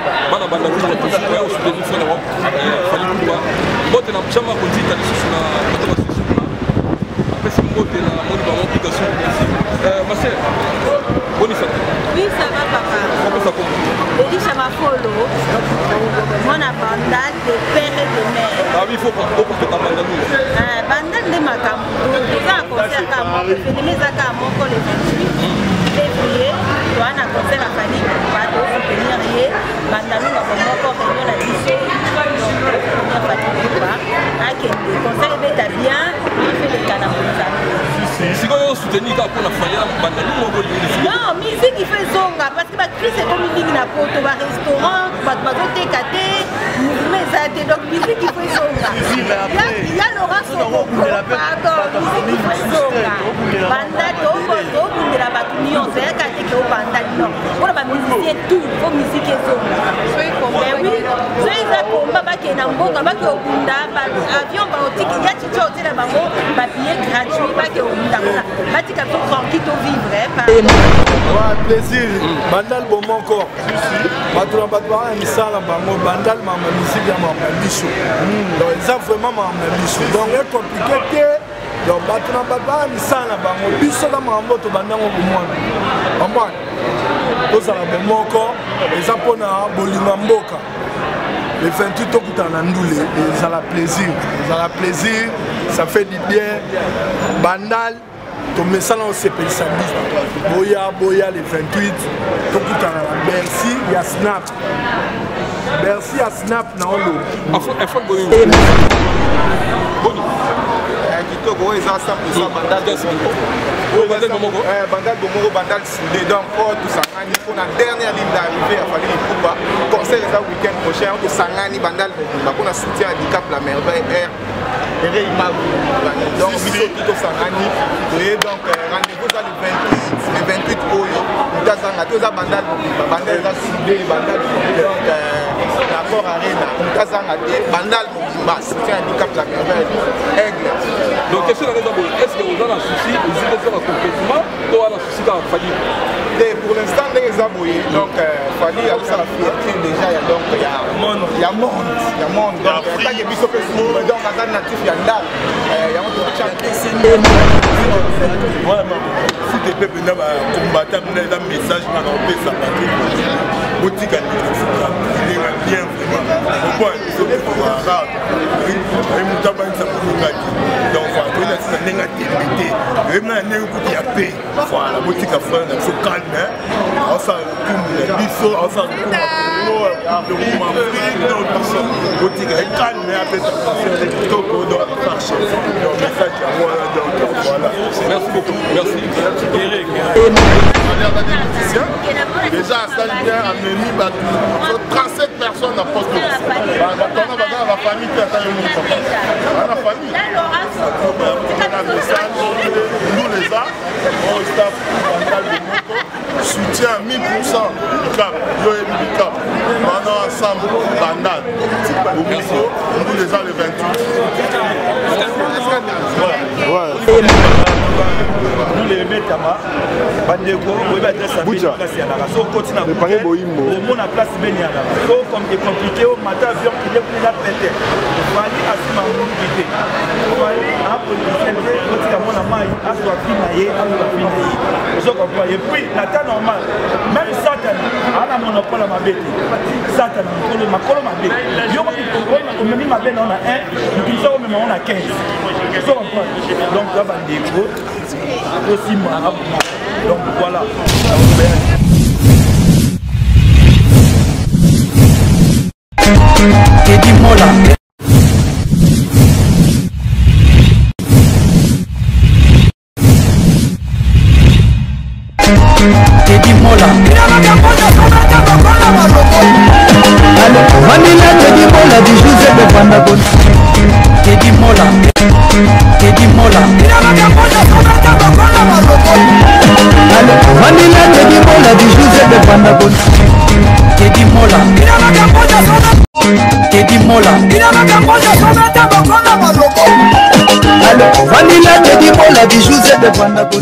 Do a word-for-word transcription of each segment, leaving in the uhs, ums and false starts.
bana banda ko to ko ya usu de fo na wa fali ko bote na chama ko tita lisusu na bato ba susu pesa bote na moni ba application euh Marcel boni ça oui ça va papa comment ça comment Eli chama folo mona bandal de père et de mère ah oui faut pas faut que ta bandal euh bandal de makambo za concert ka mo filmer za ka mo ko le vingt-huit février wana concert a fali ba to soutenir ye bandalo na ko ko réunion la biso donc fali ba akende concert beta bien il fait le canard si quand on soutenir ka pour la fali na bandalo mo ko non musique il fait zonga parce que ba crise comme ligne na poto ba restaurant ba ba teka te mais ça donc musique il fait zonga il y a Laurent Soko pardon musique il fait zonga banda to to bundira ba tunion c'est ka te ko banda non pour ba musicien tout faut musique et zonga mais oui c'est ça combat ba ke na mboka ba ke obunda ba avion ba otiki ya chicho otela bango ba billet gratuit ba ke obunda ba tika to tranquille to vivre pas ouais plaisir bandal bon encore bato na bato ba misala bango bandal ma musique ya ma biso donc ça vraiment ma biso donc est compliqué donc bato na bato ba misala bango biso na mambo to bandango bomwana bamba tozala bon encore eza mpona bolinga mboka le vingt-huit tokutana ndule ezala plaisir ezala plaisir ça fait du bien bandal tomesala osepelisa biso boya boya le vingt-huit tokutana na Bercy ya snap Bercy ya snap na olo afo boyo boni kitoko eza cent pour cent bandal bandal bomoko bandal bomoko bandal soudé donc tout sangani pour la dernière ligne d'arrivée à Fali Kuba concert eza week-end prochain tout sangani bandal bomba pour soutien handicap la merveille air et donc biso tout sangani et donc rendez-vous dans le vingt-huit le vingt-huit oyo tazanga toza bandal bomba bandal eza soudé bandal donc l'accord arena tazanga te bandal bomba soutien handicap la merveille aigle donc question est est-ce que vous avez un souci vous êtes dans le complètement ou un souci dans Fali pour l'instant les aboués donc Fali a ça la filature déjà il y a donc il y a monde il y a monde il y a monde donc il y a des bisous donc à ça natif il y a là il y a un champion vraiment si tu peux venir combattre un message dans le pays ça va boutique à il est bien vraiment au point il faut pouvoir arabe et mutaban ça pour nous donc voilà ça n'est pas débuté et maintenant il y a paix voilà boutique à faire il faut calme on s'en tout biso on s'en tout le mouvement boutique est calme après ça c'est tout donc marche donc message à moi donc voilà merci beaucoup merci Eric déjà à Saint-Pierre à Méni trente-sept personnes à poste de la famille qui attend le monde la famille nous les a on staff soutien à mille pour cent du cap du cap maintenant ensemble bandal au micro nous les a le vingt-huit ouais nous les mettons bandeko oyebi adresse abeni place ya naka so okoti na omona place beni ya naka so comme est compliqué o mata avion kile kuna pete fali asima mungi te fali apoliticien te otika mona mai azwa fina ye azwa fina ye ozo comprendre et puis na temps normal même Satan ana monopole ya mabe te Satan makolo makolo mabe yo omemi mabe na ona un mokilisa omema ona quinze ozo comprendre donc ya bandeko aussi marabout. Donc voilà. Teddy Mola. Teddy Mola. Vanilla Teddy Mola du José de Pandagon. Teddy Mola. Teddy Mola. Vanilla Teddy Mola du José de Pandagon. Teddy Mola. Teddy Mola. Vanilla Teddy Mola du José de Pandagon.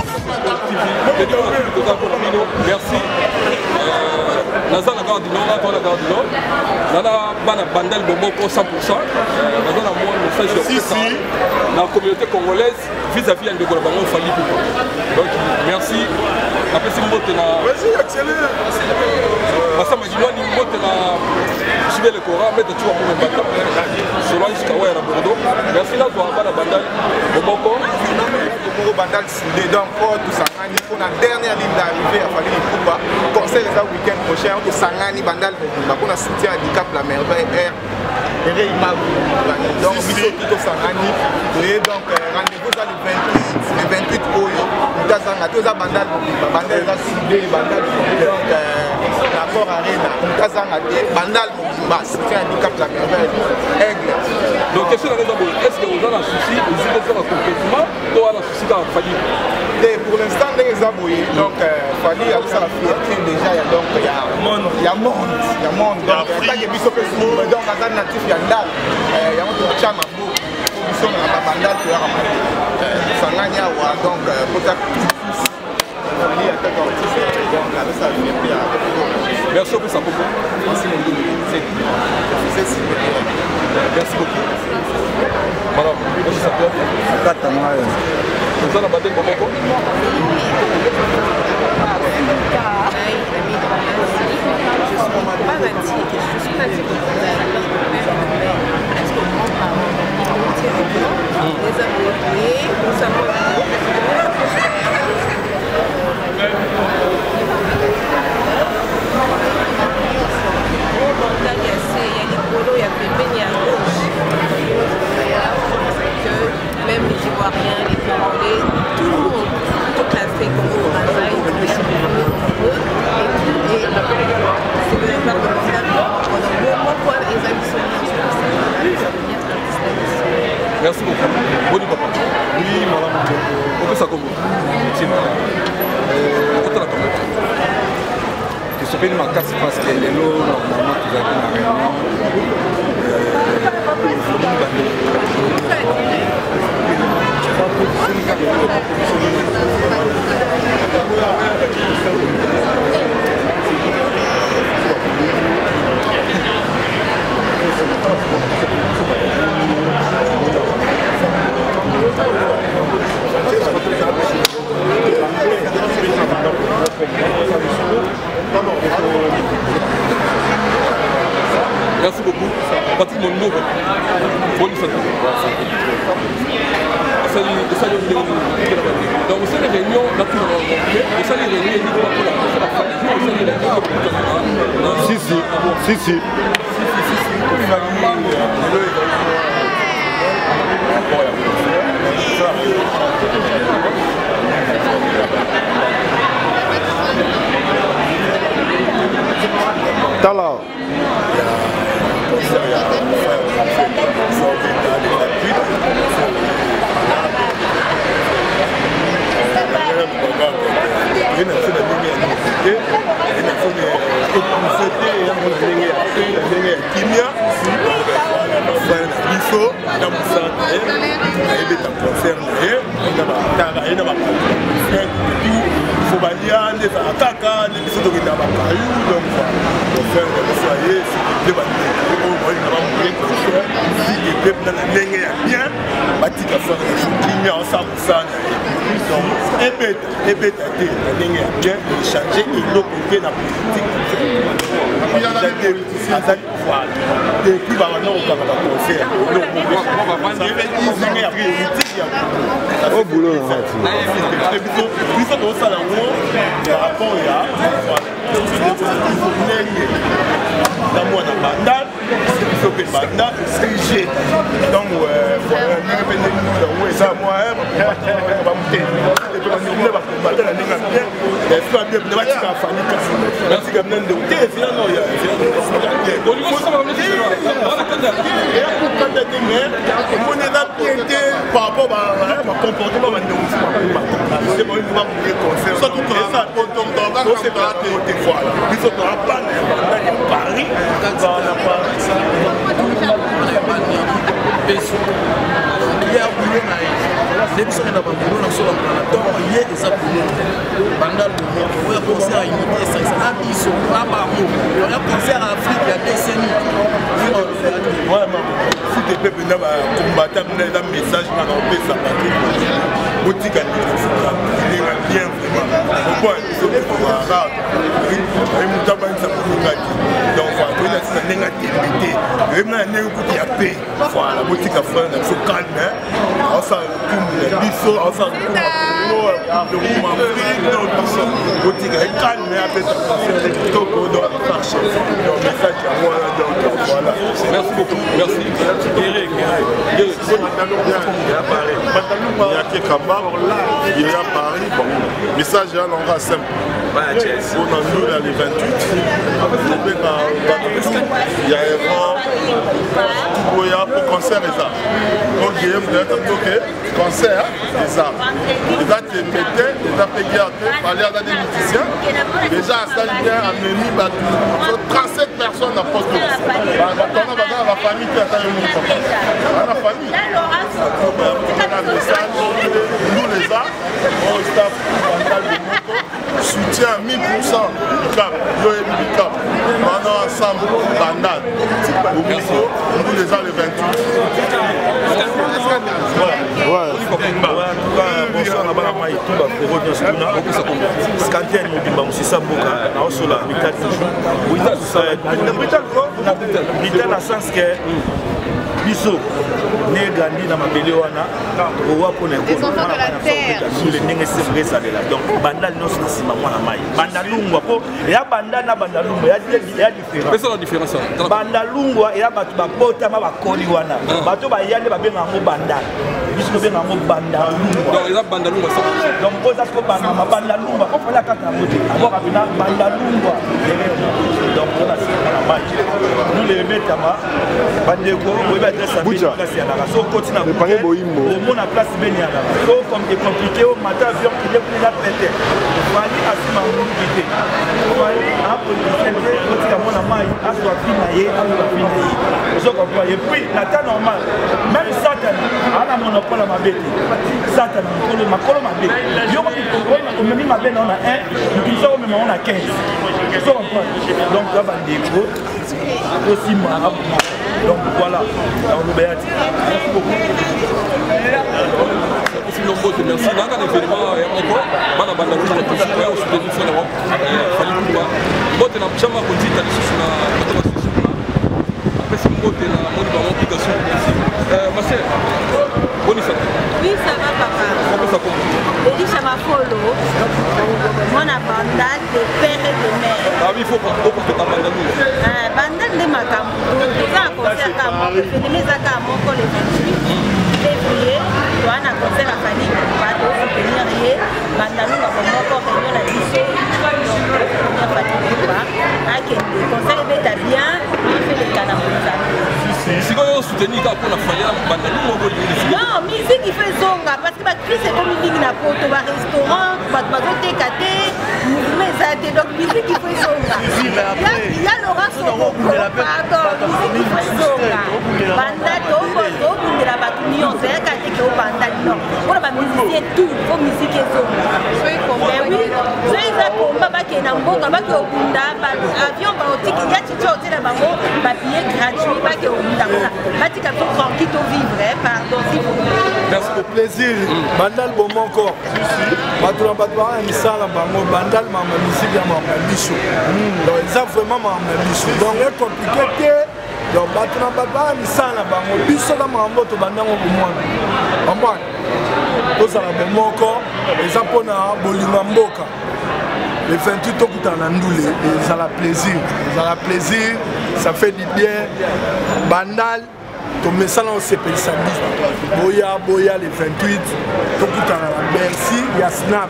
Merci. Nazana garde la Gare du Nord. Nana bana bandal bomoko cent pour cent. Dans un mois message dans la communauté congolaise vis-à-vis de Golabango Fali. Donc merci. Après si mbote na vas-y accélère. Basa majino ni mbote na Jibe le Cora mettre tu pour me battre. Selon jusqu'à Waya Bordeaux. Merci là pour bana bandal bomoko. Bomoko bandal Sindé donc tout ça on a dernière ligne d'arrivée à Fali Poupa. Conseil le week-end prochain on Sangani bandal on a soutien handicap la merveille air. Donc, Bissotito Sangani, donc rendez-vous à le vingt-huit, le vingt-huit Oyo, nous avons tous les bandales, bandales ciblées, bandales, donc l'accord Arena, nous avons des bandales, soutien handicap la merveille, aigle. Donc, question est-ce que vous avez un souci, vous avez fait un complètement, ou un souci dans la famille? Pour l'instant, les abouillés, donc Fali a ça la filature déjà, donc il y a monde, il y a monde, il y a monde, donc il y a des bisous que donc à ça natif il y a ndal, il y a un autre chama beau, bisous dans la bandale pour la sangania ou donc pour ta Fali a quelque chose, donc là ça vient bien. Merci beaucoup ça beaucoup. Merci beaucoup. C'est merci beaucoup. Madame, comment ça s'appelle? Katana. Vous avez battu comment? Même les Ivoiriens, les Congolais, tout le monde, toute la fée Congo Brazzaville, et c'est de la part de mon ami, pendant le mois pour les amis merci beaucoup. Boni papa. Oui, madame. On peut ça comme vous. Je suis venu à ma casse parce que les lots, normalement, tu as dit la réunion. Merci beaucoup. Patrick Mondo, bonne fête. Donc, vous savez, les réunions, vous savez, les réunions, Si, si, si, si. Tala. changer il occupé la politique depuis maintenant on va concert au boulot par rapport à moi dans bandal so pe banda C G donc ça moi ba muté et to ni ba ba na ninga bien so bien na ba tika fani ka na tika mnende uté fina no ya on lui faut ça on et pour quand des mais on est là bien par rapport à ma comportement ba ndongo c'est bon il va me concert ça tout ça on tombe dans c'est pas des fois il faut pas pas Paris quand on a pas ça il y a un boulot, il y a un boulot, il y a un boulot, il y a un boulot, bandal oyo concert ya unité esalisa na biso na bango oya concert ya afrique ya décennie foot epe mpena bakombata mpena eza message nga na opesa bato botika ndinga bien vraiment moto abanisa moningaki donc toyina sina ndenge atembe te oyebina na ndenge kuti ya pe voilà botika frère na biso calme aosala lokumu na biso aosala lokumu botika ekalme apesa concert kitoko donc marche donc message yango wana donc voilà merci beaucoup merci Eric Eric il y a qui Kamba il y a Paris bon message là on va simple on a nous là les vingt-huit il y a Eva Boya pour concert et ça donc il y a concert et ça les a été pété les a payé à aller à des musiciens déjà ça vient à Meni trente-sept personnes à poste de la famille qui attend le monde la famille nous les a on staff soutien à mille pour cent du cap yo et du cap maintenant ensemble bandal au micro nous les a le vingt-huit bonsoir na bana mai tout ba pour audience kuna scantienne mobimba musisa mboka na osola mitat buita ça buita ko buita na sens que biso ne gandi na mabele wana owa pona ko le ndenge c'est ça de là donc bandal non c'est sima mwana mai bandalungwa po ya bandal na bandalungwa ya ya différence mais ça la différence bandalungwa ya batu ba bota ma ba koli wana batu ba yande ba benga ngo bandal biso benga ngo bandalungwa donc ya bandalungwa ça donc poza ko banda ma bandalungwa ko fala kata mote abo ka bina bandalungwa donc on a sima mai nous les metama bandeko Boucha. So continue à au monde à place Benia. So comme c'est compliqué au matin avion qui est plus la pété. Fali asima ngité. Fali a politicien petit à mon amai a soit finaillé a soit finaillé. So comprend et puis la temps normal même Satan a la monopole à ma bête. Satan monopole ma colo ma bête. Yo on me dit ma bête on a un, puis ça on me on a quinze. So comprend. Donc là va des gros aussi moi. Donc voilà, on nous béat. Merci beaucoup. Merci. Dans un événement, bana banda kuna kushika au shughuli fulani wao fali kubwa bote na mchama kujita lisho na kutoka sisi pesa mbote na moni ba application euh ma sœur boni ça oui ça va papa comment ça comment Elisha Mafolo mon bandal de père et de mère ah oui il faut pas pour que ta bandal ah bandal de makambo ça concert comme les aka moko le vingt-huit février toi na concert à Fali pas de soutenir ye bandal na moko réunion la biso donc Fali quoi ah que le concert est bien il fait le canard si vous soutenez pour la faille bandal non musique il fait zonga parce que ba Chris est comme une na poto ba restaurant ba bazote kate mais ça donc musique il fait zonga il y a Laura Soko pardon musique il fait zonga banda to to de la batunio c'est kate ke banda non pour ba musicien tout pour musique zonga mais oui c'est ça combat ba ke na mboka ba ke okunda ba avion ba otiki ya chicho otela bango ba billet gratuit ba ke okunda ba tika to tranquille to vivre pardon s'il vous plaît merci pour plaisir bandal bon encore bato na bato baa misala bango bandal mama musique ya mama biso donc eza vraiment mama biso donc e compliqué te donc bato na bato baa misala bango biso na mambo to bandango bomwana bambwana tozala bon moko eza mpona bolinga mboka le vingt-huit tokutana ndule ezala plaisir ezala plaisir ça fait du bien bandal tomesana osepelisa biso boya boya le vingt-huit tokutana na Bercy ya snap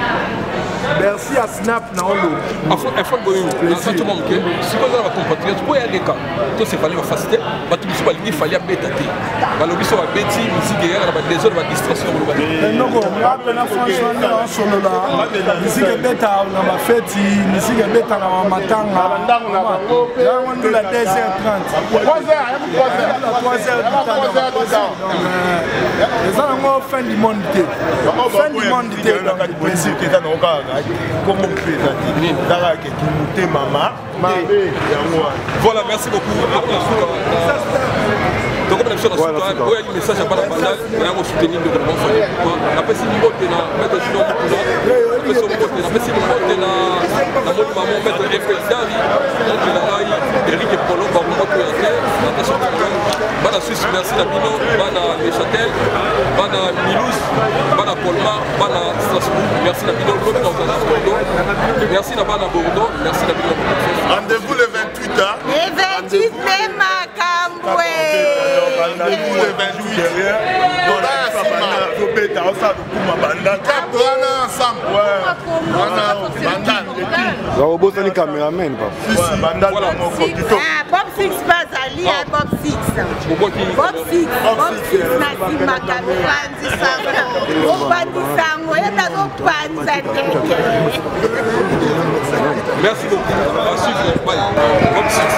Bercy ya snap na olo afo boyo ça tout monde que si vous avez compatriotes pour y aller quand tout c'est fallait faciliter ba tout biso ba lingi fallait beta te ba lobi so ba beti musique ya ba des autres ba distraction ba non ko na pena franchement na solo la musique beta na ba fête musique beta na matanga ya wandu la deux heures trente trois heures heures du temps. eza nango fin du monde te fin du monde te principe eza nango kaka komo mpeza te ezaka keki motema mabe yango wana. Voilà, merci beaucoup. Donc comme l'habitude, il y a un message à Bana Bandal, il y a un soutenir le gouvernement. Après, si nous votons, mettre sur le pouvoir, après, si nous votons, après, si nous votons, la mode maman, mettre F L Dari, donc il a Eric et Polo, par le mot de la terre, Natasha Koukan, Bana Suisse, merci la Bino, Bana Neuchâtel, Bana Milous, Bana Colmar, Bana Strasbourg, merci la Bino, l'autre dans la Bordeaux, merci la Bana Bordeaux, merci la Bino. Rendez-vous le vingt-huit, hein? Le vingt-huit, c'est Makamboué. Rendez-vous le vingt-huit derrière. On a un ensemble. Bandal. Caméraman, Bandal. Bob Six Bazali, Bob Six. Bob Six. Bob Six, Nassim Makamura, Nzisanga. Opanisango, Yatago Panzate. Merci beaucoup. On va suivre. Bye. Bob Six.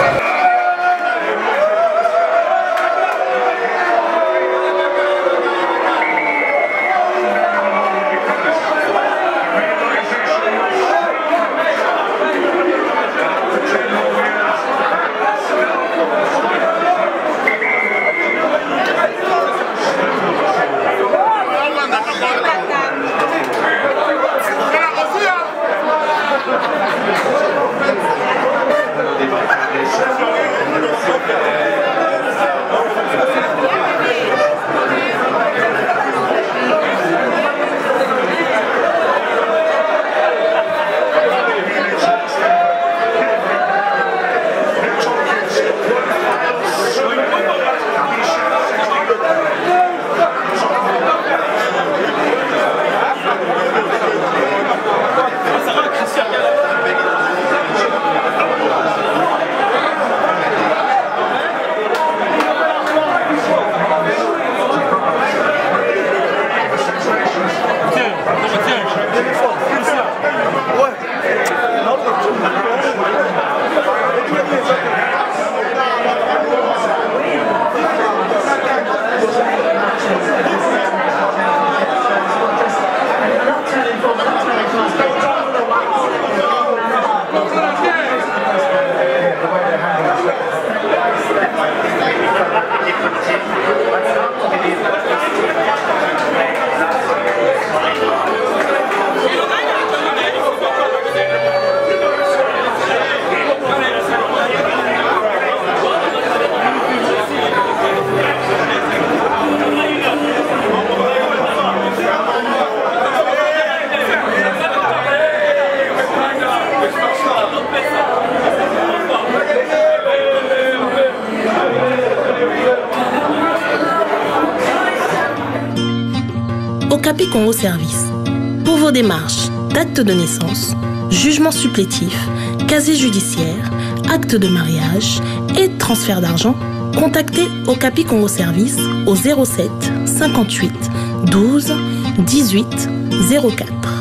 Okapi Congo Service. Pour vos démarches d'acte de naissance, jugement supplétif, casier judiciaire, acte de mariage et transfert d'argent, contactez Okapi Congo Service au zéro sept cinquante-huit douze dix-huit zéro quatre.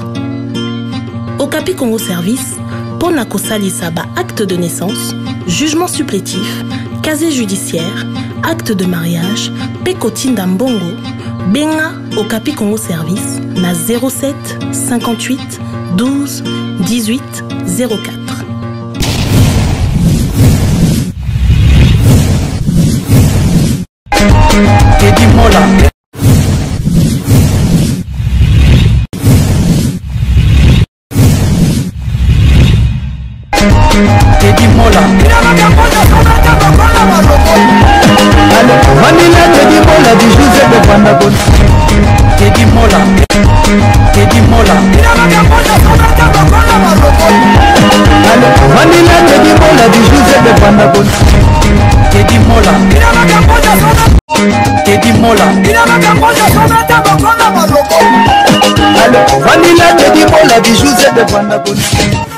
Okapi Congo Service, Pona Kosali Saba acte de naissance, jugement supplétif, casier judiciaire, acte de mariage, Pekotinda Mbongo, Benga Okapi Congo Service na zéro sept cinquante-huit douze dix-huit zéro quatre. Teddy Mola. Teddy Mola. Vanilla Teddy Mola du José de Pandagon. Teddy Mola. Teddy Mola. Vanilla Teddy Mola du José de Pandagon. Teddy Mola. Teddy Mola. Vanilla Teddy Mola du José de Pandagon.